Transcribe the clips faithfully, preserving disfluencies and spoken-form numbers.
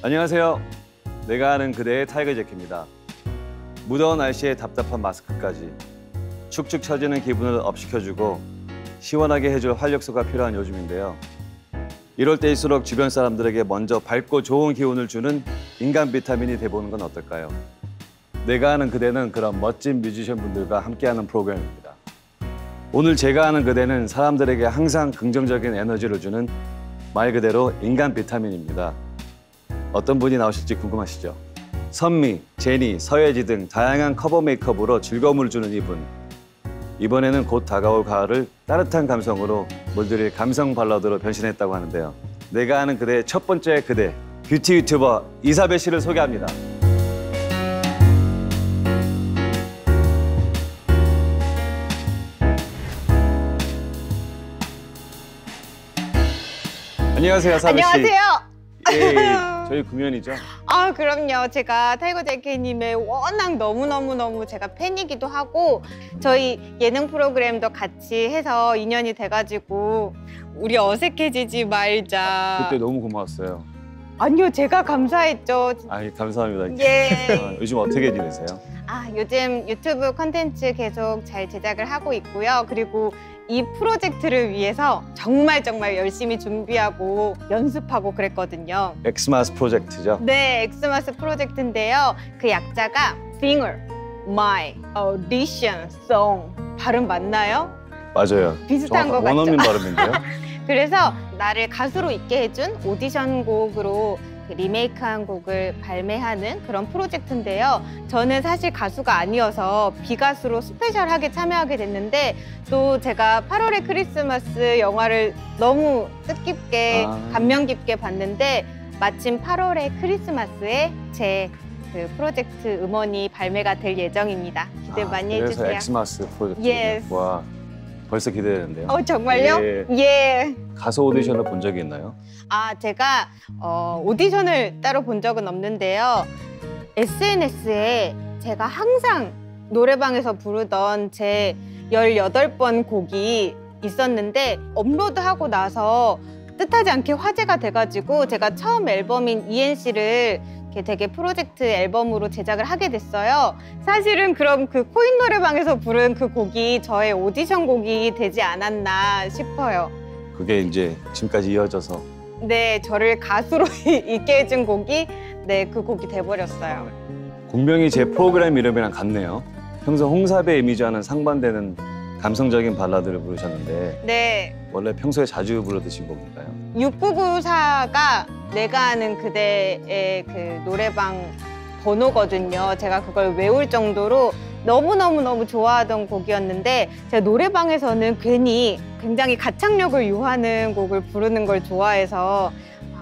안녕하세요. 내가 아는 그대의 타이거 제키입니다. 무더운 날씨에 답답한 마스크까지 축축 처지는 기분을 업시켜주고 시원하게 해줄 활력소가 필요한 요즘인데요. 이럴 때일수록 주변 사람들에게 먼저 밝고 좋은 기운을 주는 인간 비타민이 돼보는 건 어떨까요? 내가 아는 그대는 그런 멋진 뮤지션 분들과 함께하는 프로그램입니다. 오늘 제가 아는 그대는 사람들에게 항상 긍정적인 에너지를 주는 말 그대로 인간 비타민입니다. 어떤 분이 나오실지 궁금하시죠? 선미, 제니, 서예지 등 다양한 커버 메이크업으로 즐거움을 주는 이분. 이번에는 곧 다가올 가을을 따뜻한 감성으로 물들일 감성 발라드로 변신했다고 하는데요. 내가 아는 그대의 첫 번째 그대, 뷰티 유튜버 이사벨 씨를 소개합니다. 안녕하세요, 사벨 씨. 안녕하세요. 예, 저희 구면이죠? 아, 그럼요. 제가 타이거 제키님의 워낙 너무너무너무 제가 팬이기도 하고 저희 예능 프로그램도 같이 해서 인연이 돼가지고 우리 어색해지지 말자. 그때 너무 고마웠어요. 아니요, 제가 감사했죠. 아, 감사합니다. 예. 아, 요즘 어떻게 지내세요? 아, 요즘 유튜브 콘텐츠 계속 잘 제작을 하고 있고요. 그리고 이 프로젝트를 위해서 정말 정말 열심히 준비하고 연습하고 그랬거든요. 엑스마스 프로젝트죠? 네, 엑스마스 프로젝트인데요. 그 약자가 Singer, My Audition Song. 발음 맞나요? 맞아요. 비슷한 것 같죠? 원어민 발음인데요? 그래서 나를 가수로 있게 해준 오디션 곡으로 그 리메이크한 곡을 발매하는 그런 프로젝트인데요. 저는 사실 가수가 아니어서 비가수로 스페셜하게 참여하게 됐는데 또 제가 팔월의 크리스마스 영화를 너무 뜻깊게 아. 감명 깊게 봤는데 마침 팔월의 크리스마스에 제 그 프로젝트 음원이 발매가 될 예정입니다. 기대 아, 많이 그래서 해주세요. 엑스마스 프로젝트. Yes. 와, 벌써 기대되는데요. 어, 정말요? 예. 예. 가수 오디션을 본 적이 있나요? 아, 제가 어, 오디션을 따로 본 적은 없는데요. 에스엔에스에 제가 항상 노래방에서 부르던 제 열여덟 번 곡이 있었는데 업로드하고 나서 뜻하지 않게 화제가 돼가지고 제가 처음 앨범인 이엔씨를 되게 프로젝트 앨범으로 제작을 하게 됐어요. 사실은 그럼 그 코인 노래방에서 부른 그 곡이 저의 오디션 곡이 되지 않았나 싶어요. 그게 이제 지금까지 이어져서. 네, 저를 가수로 있게 해준 곡이 네, 그 곡이 돼버렸어요. 공명이 제 프로그램 이름이랑 같네요. 평소 홍사배 이미지와는 상반되는 감성적인 발라드를 부르셨는데 네. 원래 평소에 자주 부르듯이 곡인가요? 육구구사가 내가 아는 그대의 그 노래방 번호거든요. 제가 그걸 외울 정도로 너무너무너무 좋아하던 곡이었는데 제가 노래방에서는 괜히 굉장히 가창력을 요하는 곡을 부르는 걸 좋아해서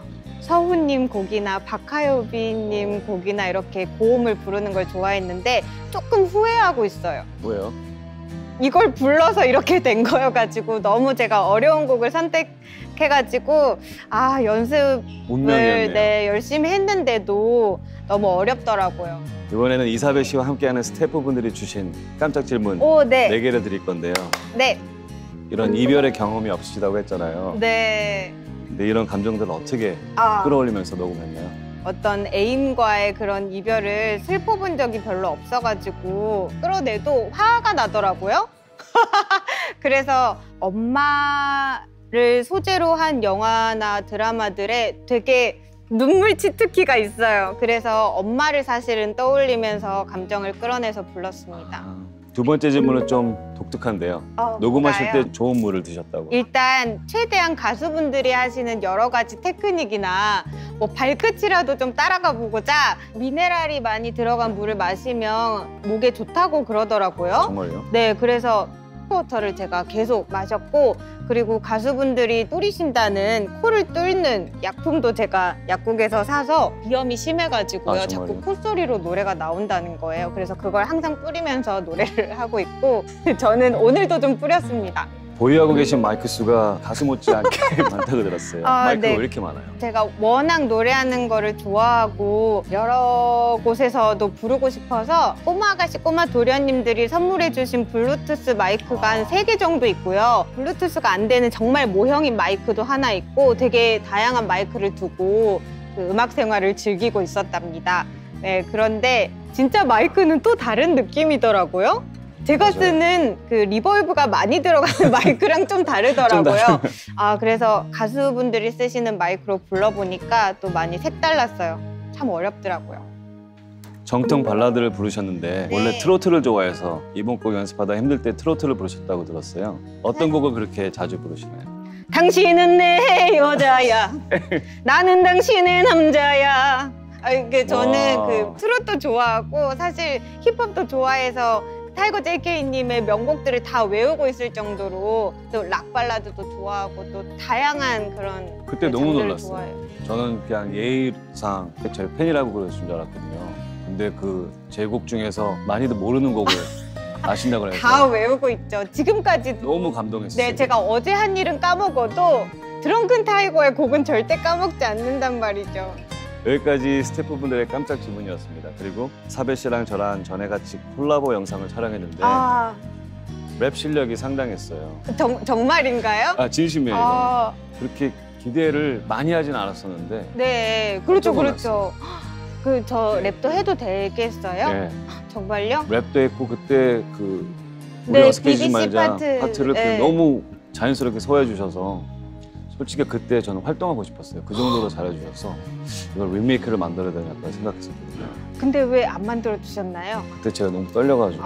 서훈님 곡이나 박하요비님 곡이나 이렇게 고음을 부르는 걸 좋아했는데 조금 후회하고 있어요. 뭐예요? 이걸 불러서 이렇게 된 거여가지고 너무 제가 어려운 곡을 선택해가지고 아 연습을 운명이었네요. 네, 열심히 했는데도 너무 어렵더라고요. 이번에는 이사벨 씨와 함께하는 스태프분들이 주신 깜짝 질문 오, 네. 네 개를 드릴 건데요. 네. 이런 이별의 경험이 없으시다고 했잖아요. 네. 근데 이런 감정들을 어떻게 아. 끌어올리면서 녹음했나요? 어떤 애인과의 그런 이별을 슬퍼본 적이 별로 없어가지고 끌어내도 화가 나더라고요. 그래서 엄마를 소재로 한 영화나 드라마들에 되게 눈물 치트키가 있어요. 그래서 엄마를 사실은 떠올리면서 감정을 끌어내서 불렀습니다. 아, 두 번째 질문은 좀 독특한데요. 어, 녹음하실 뭔가요? 때 좋은 물을 드셨다고. 일단 최대한 가수분들이 하시는 여러 가지 테크닉이나 뭐 발끝이라도 좀 따라가 보고자 미네랄이 많이 들어간 물을 마시면 목에 좋다고 그러더라고요. 정말요? 네, 그래서 워터를 제가 계속 마셨고 그리고 가수분들이 뿌리신다는 코를 뚫는 약품도 제가 약국에서 사서 비염이 심해가지고요. 아, 자꾸 콧소리로 노래가 나온다는 거예요. 그래서 그걸 항상 뿌리면서 노래를 하고 있고 저는 오늘도 좀 뿌렸습니다. 보유하고 계신 마이크 수가 가수 못지않게 많다고 들었어요. 아, 마이크가 네. 왜 이렇게 많아요? 제가 워낙 노래하는 거를 좋아하고 여러 곳에서도 부르고 싶어서 꼬마 아가씨, 꼬마 도련님들이 선물해 주신 블루투스 마이크가 한 세 개 정도 있고요. 블루투스가 안 되는 정말 모형인 마이크도 하나 있고 되게 다양한 마이크를 두고 그 음악 생활을 즐기고 있었답니다. 네, 그런데 진짜 마이크는 또 다른 느낌이더라고요. 제가 맞아요. 쓰는 그 리버브가 많이 들어가는 마이크랑 좀 다르더라고요. 아, 그래서 가수분들이 쓰시는 마이크로 불러보니까 또 많이 색달랐어요. 참 어렵더라고요. 정통 발라드를 부르셨는데 네. 원래 트로트를 좋아해서 이번 곡 연습하다 힘들 때 트로트를 부르셨다고 들었어요. 어떤 곡을 그렇게 자주 부르시나요? 당신은 내 여자야. 나는 당신의 남자야. 아, 이게 저는 와. 그 트로트도 좋아하고 사실 힙합도 좋아해서 타이거 제이케이님의 명곡들을 다 외우고 있을 정도로 또 락 발라드도 좋아하고 또 다양한 그런 그때 그 너무 장르를 놀랐어요. 좋아해요. 저는 그냥 예의상 제 팬이라고 그러신 줄 알았거든요. 근데 그 제 곡 중에서 많이도 모르는 곡을 아신다고 그래서 다 외우고 있죠. 지금까지 너무 감동했어요. 네, 제가 어제 한 일은 까먹어도 드렁큰 타이거의 곡은 절대 까먹지 않는단 말이죠. 여기까지 스태프분들의 깜짝 질문이었습니다. 그리고 사배 씨랑 저랑 전에 같이 콜라보 영상을 촬영했는데 아, 랩 실력이 상당했어요. 정, 정말인가요? 아 진심이에요. 아, 그렇게 기대를 많이 하진 않았었는데 네, 그렇죠, 깜짝 그렇죠. 그 저 랩도 해도 되겠어요? 네, 정말요? 랩도 했고 그때 그 우리 네, 어색해지지 비비씨 말자 파트, 파트를 네. 너무 자연스럽게 소화해 주셔서 솔직히 그때 저는 활동하고 싶었어요. 그 정도로 잘해주셔서 이걸 리메이크를 만들어야 되겠다 생각했었거든요. 근데 왜 안 만들어 주셨나요? 그때 제가 너무 떨려가지고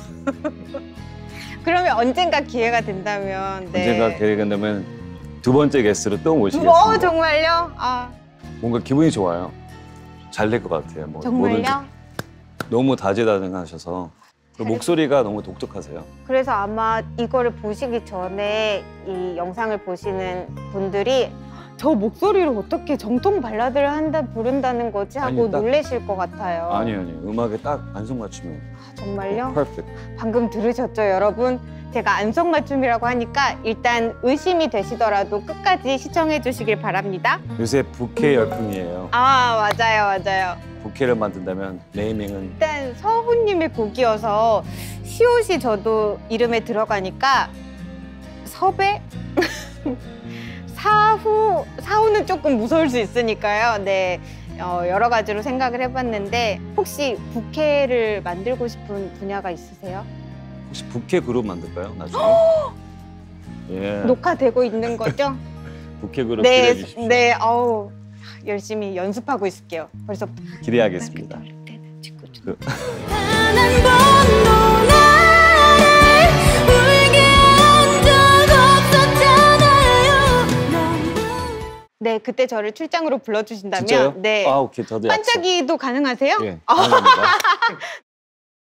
그러면 언젠가 기회가 된다면 네. 언젠가 계획이 된다면 두 번째 게스트로 또 모시겠습니다. 뭐 정말요? 아, 뭔가 기분이 좋아요. 잘 될 것 같아요. 뭐 뭐든지 정말요? 너무 다재다능하셔서 그리고 목소리가 너무 독특하세요. 그래서 아마 이거를 보시기 전에 이 영상을 보시는 분들이 저 목소리로 어떻게 정통 발라드를 한다 부른다는 거지 하고 아니, 딱- 놀라실 것 같아요. 아니요, 아니요. 음악에 딱 안성맞춤이에요. 아, 정말요? 퍼펙트. 방금 들으셨죠, 여러분? 제가 안성맞춤이라고 하니까 일단 의심이 되시더라도 끝까지 시청해 주시길 바랍니다. 요새 부캐 열풍이에요. 아, 맞아요, 맞아요. 부캐를 만든다면 네이밍은 일단 서훈님의 곡이어서 시옷이 저도 이름에 들어가니까 섭외? 사후, 사후는 조금 무서울 수 있으니까요. 네, 어, 여러 가지로 생각을 해봤는데 혹시 부캐를 만들고 싶은 분야가 있으세요? 혹시 부캐 그룹 만들까요? 나중에? 예. 녹화되고 있는 거죠? 부캐 그룹 네, 기대해 주십시오. 네, 어우, 열심히 연습하고 있을게요. 벌써 기대하겠습니다. 그, 단 한 번도 나를 울게 한 적 없었잖아요. 네, 그때 저를 출장으로 불러주신다면 진짜요? 네, 아 오케이 저도 약속. 반짝이도 가능하세요? 예, 감사합니다.